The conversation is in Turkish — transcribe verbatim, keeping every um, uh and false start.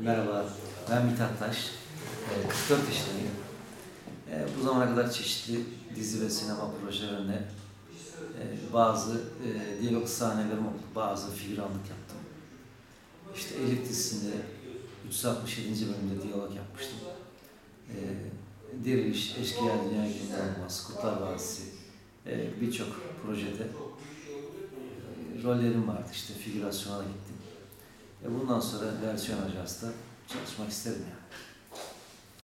Merhaba, ben Mithat Taş. Ee, kırk dört yaşındayım. Ee, bu zamana kadar çeşitli dizi ve sinema projelerinde e, bazı e, diyalog sahnelerim oldu, bazı figüranlık yaptım. İşte Elif dizisinde üç yüz altmış yedinci bölümde diyalog yapmıştım. Ee, Diriliş, Eşkıya Dünya Günden Olmaz, Kurtlar Vadisi, e, birçok projede e, rollerim vardı. İşte figürasyona gittim. E, bundan sonra versiyon ajansda çalışmak isterim yani.